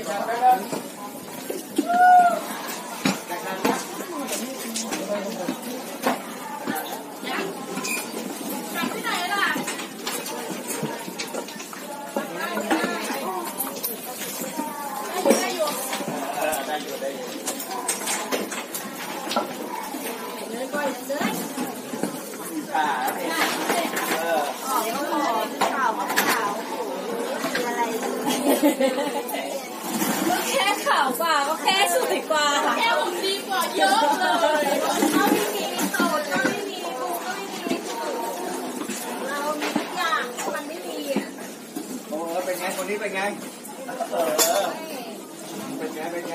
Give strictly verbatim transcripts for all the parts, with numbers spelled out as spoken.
แค่ขาวกว่าก็แค่สวยกว่าแค่ผมดีกว่าเยอะเลยเขาไม่มีโสดก็ไม่มีกูก็ไม่มีเรามีทุกอย่างมันไม่มีอ่ะโอ้เป็นไงคนนี้เป็นไงเออเป็นไงเป็นไง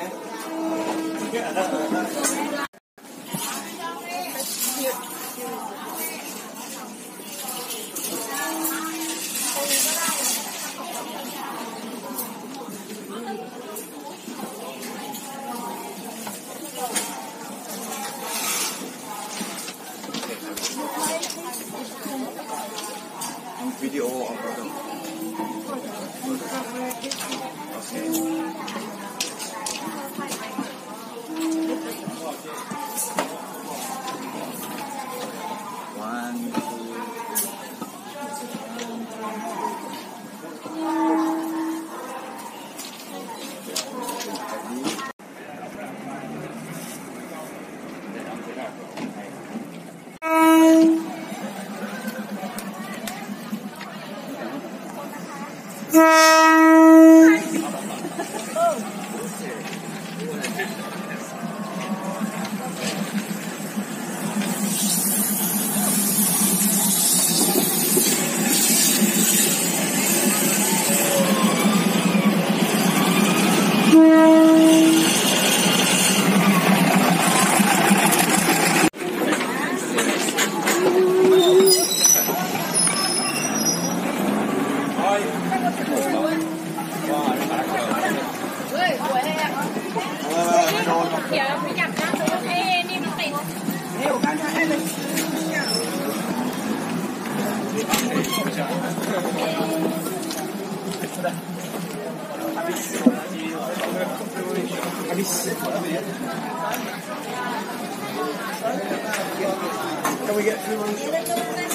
วิดีโอออกมาโอเควันเดี๋ยวไม่อยากนั่งตัวเท่นี่มันติดเดี๋ยวกันให้เลย Can we get through?